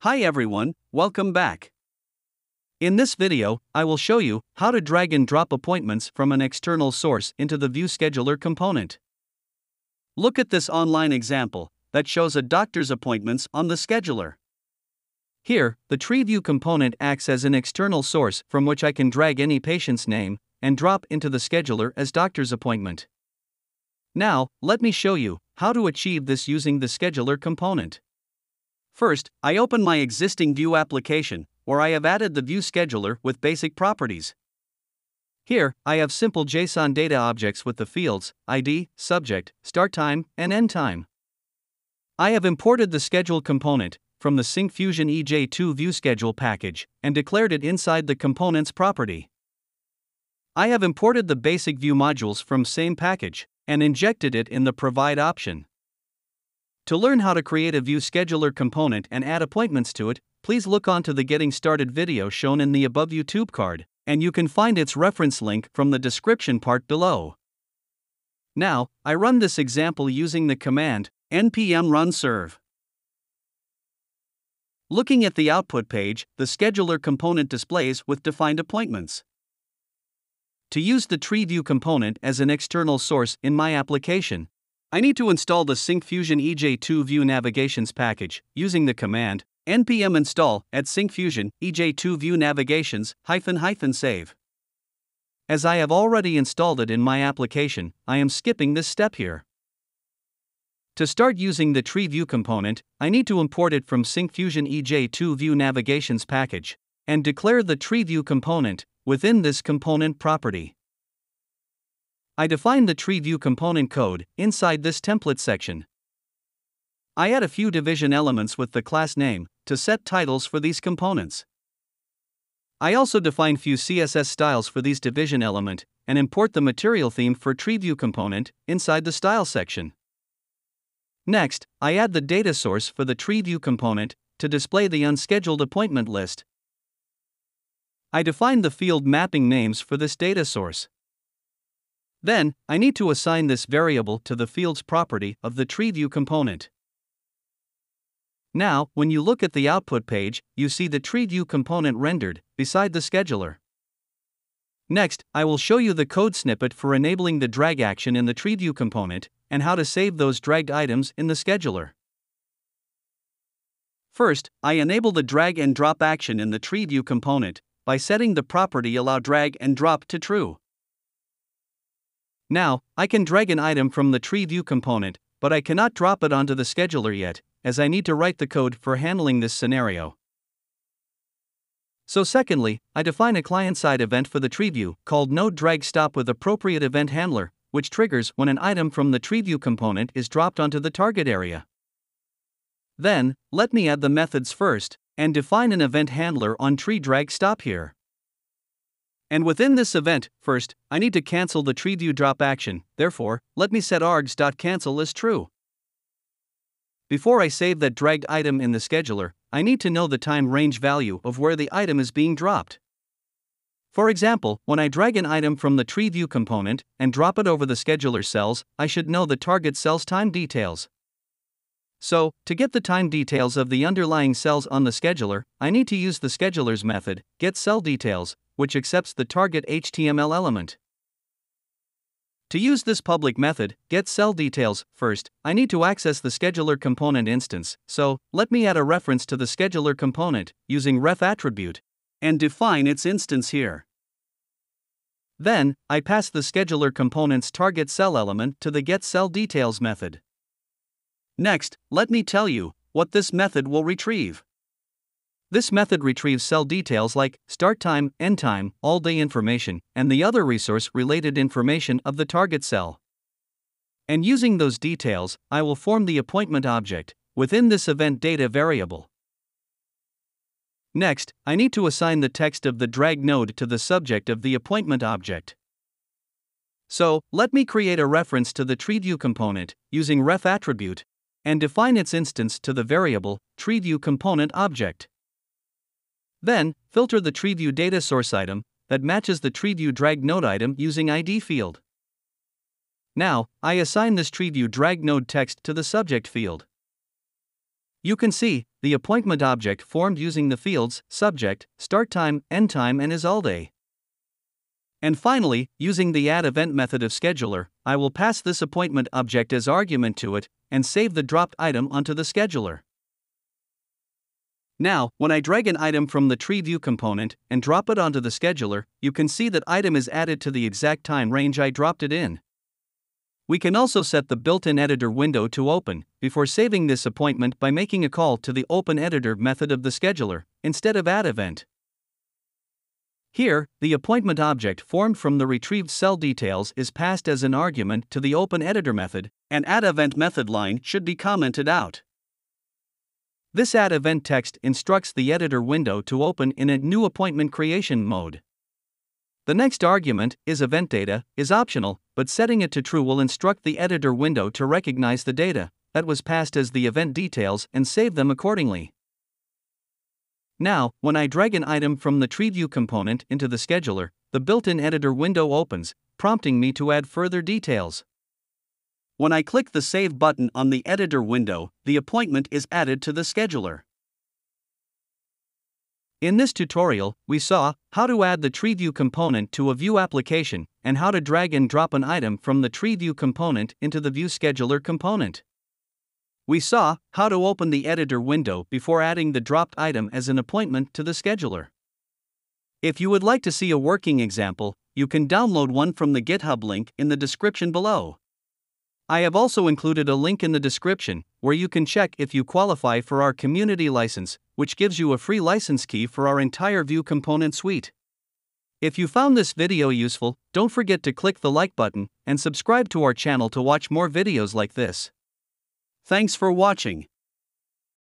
Hi everyone, welcome back. In this video, I will show you how to drag and drop appointments from an external source into the View Scheduler component. Look at this online example that shows a doctor's appointments on the scheduler. Here, the TreeView component acts as an external source from which I can drag any patient's name and drop into the scheduler as doctor's appointment. Now, let me show you how to achieve this using the scheduler component. First, I open my existing View application, where I have added the View Scheduler with basic properties. Here, I have simple JSON data objects with the fields ID, subject, start time, and end time. I have imported the schedule component from the Syncfusion EJ2 View Schedule package and declared it inside the component's property. I have imported the basic View modules from same package and injected it in the Provide option. To learn how to create a View Scheduler component and add appointments to it, please look onto the Getting Started video shown in the above YouTube card, and you can find its reference link from the description part below. Now, I run this example using the command npm run serve. Looking at the output page, the scheduler component displays with defined appointments. To use the TreeView component as an external source in my application, I need to install the Syncfusion EJ2 View Navigations package using the command npm install at Syncfusion EJ2 View Navigations --save. As I have already installed it in my application, I am skipping this step here. To start using the TreeView component, I need to import it from Syncfusion EJ2 View Navigations package and declare the TreeView component within this component property. I define the TreeView component code inside this template section. I add a few division elements with the class name to set titles for these components. I also define few CSS styles for these division element and import the material theme for TreeView component inside the style section. Next, I add the data source for the TreeView component to display the unscheduled appointment list. I define the field mapping names for this data source. Then, I need to assign this variable to the fields property of the TreeView component. Now, when you look at the output page, you see the TreeView component rendered beside the scheduler. Next, I will show you the code snippet for enabling the drag action in the TreeView component and how to save those dragged items in the scheduler. First, I enable the drag and drop action in the TreeView component by setting the property allow drag and drop to true. Now, I can drag an item from the TreeView component, but I cannot drop it onto the scheduler yet, as I need to write the code for handling this scenario. So secondly, I define a client-side event for the TreeView called nodeDragStop with appropriate event handler, which triggers when an item from the TreeView component is dropped onto the target area. Then, let me add the methods first, and define an event handler on TreeDragStop here. And within this event, first, I need to cancel the TreeView drop action, therefore, let me set args.cancel as true. Before I save that dragged item in the scheduler, I need to know the time range value of where the item is being dropped. For example, when I drag an item from the TreeView component and drop it over the scheduler cells, I should know the target cell's time details. So, to get the time details of the underlying cells on the scheduler, I need to use the scheduler's method, getCellDetails, which accepts the target HTML element. To use this public method, getCellDetails, first, I need to access the scheduler component instance, so, let me add a reference to the scheduler component, using ref attribute, and define its instance here. Then, I pass the scheduler component's target cell element to the getCellDetails method. Next, let me tell you what this method will retrieve. This method retrieves cell details like start time, end time, all day information, and the other resource-related information of the target cell. And using those details, I will form the appointment object within this event data variable. Next, I need to assign the text of the drag node to the subject of the appointment object. So, let me create a reference to the TreeView component using ref attribute and define its instance to the variable TreeView component object. Then, filter the TreeView data source item that matches the TreeView drag node item using ID field. Now, I assign this TreeView drag node text to the subject field. You can see the appointment object formed using the fields subject, start time, end time, and is all day. And finally, using the add event method of scheduler, I will pass this appointment object as argument to it and save the dropped item onto the scheduler. Now, when I drag an item from the TreeView component and drop it onto the scheduler, you can see that item is added to the exact time range I dropped it in. We can also set the built-in editor window to open before saving this appointment by making a call to the Open Editor method of the scheduler instead of add event. Here, the appointment object formed from the retrieved cell details is passed as an argument to the Open Editor method, and add event method line should be commented out. This add event text instructs the editor window to open in a new appointment creation mode. The next argument, isEventData, is optional, but setting it to true will instruct the editor window to recognize the data that was passed as the event details and save them accordingly. Now, when I drag an item from the TreeView component into the scheduler, the built-in editor window opens, prompting me to add further details. When I click the Save button on the editor window, the appointment is added to the scheduler. In this tutorial, we saw how to add the TreeView component to a View application and how to drag and drop an item from the TreeView component into the View Scheduler component. We saw how to open the editor window before adding the dropped item as an appointment to the scheduler. If you would like to see a working example, you can download one from the GitHub link in the description below. I have also included a link in the description where you can check if you qualify for our community license, which gives you a free license key for our entire View component suite. If you found this video useful, don't forget to click the like button and subscribe to our channel to watch more videos like this. Thanks for watching.